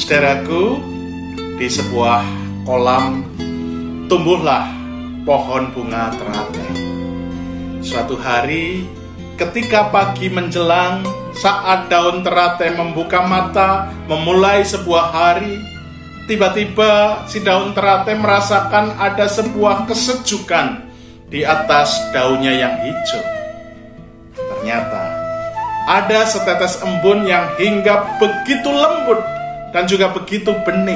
Saudaraku, di sebuah kolam tumbuhlah pohon bunga teratai. Suatu hari, ketika pagi menjelang, saat daun teratai membuka mata memulai sebuah hari, tiba-tiba si daun teratai merasakan ada sebuah kesejukan di atas daunnya yang hijau. Ternyata ada setetes embun yang hinggap begitu lembut dan juga begitu bening.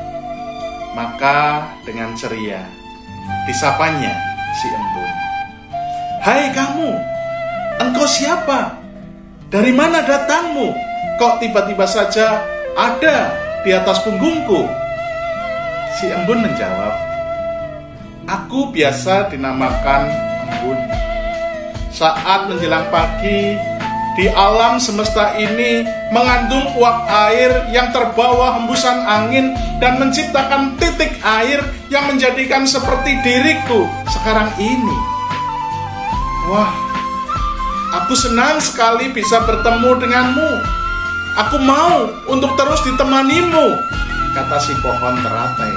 Maka dengan ceria disapanya si embun. "Hai kamu, engkau siapa? Dari mana datangmu? Kok tiba-tiba saja ada di atas punggungku?" Si embun menjawab, "Aku biasa dinamakan embun. Saat menjelang pagi, di alam semesta ini mengandung uap air yang terbawa hembusan angin dan menciptakan titik air yang menjadikan seperti diriku sekarang ini. Wah, aku senang sekali bisa bertemu denganmu. Aku mau untuk terus ditemanimu," kata si pohon teratai.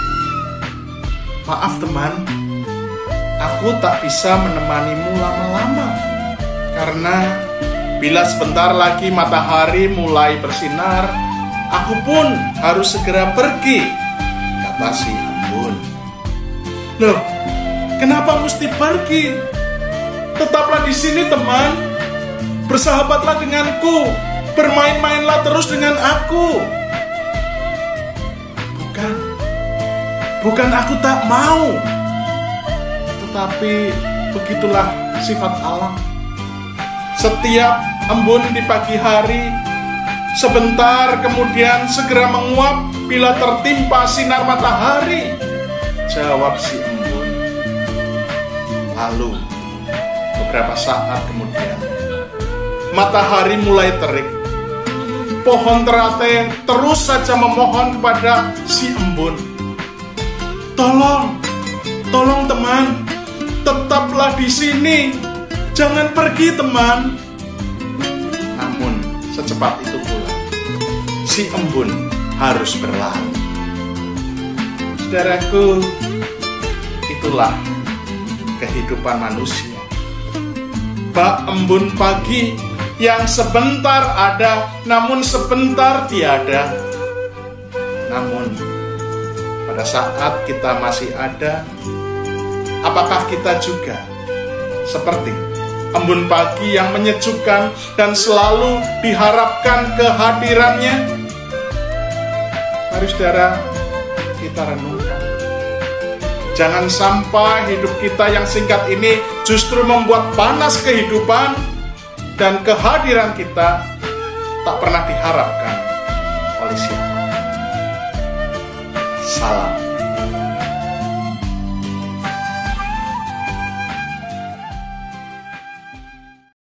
"Maaf teman, aku tak bisa menemanimu lama-lama, karena bila sebentar lagi matahari mulai bersinar, aku pun harus segera pergi," kata si embun. "Loh, kenapa mesti pergi? Tetaplah di sini teman, bersahabatlah denganku, bermain-mainlah terus dengan aku." Bukan aku tak mau, tetapi begitulah sifat alam. Setiap embun di pagi hari, sebentar kemudian segera menguap bila tertimpa sinar matahari, jawab si embun. Lalu beberapa saat kemudian, matahari mulai terik. Pohon teratai terus saja memohon kepada si embun, Tolong teman, tetaplah di sini, jangan pergi teman." Namun secepat itu pula si embun harus berlari. Saudaraku, itulah kehidupan manusia. Bak embun pagi yang sebentar ada, namun sebentar tiada. Namun pada saat kita masih ada, apakah kita juga seperti embun pagi yang menyejukkan dan selalu diharapkan kehadirannya? Mari saudara, kita renungkan. Jangan sampai hidup kita yang singkat ini justru membuat panas kehidupan dan kehadiran kita tak pernah diharapkan oleh siapa. Salam.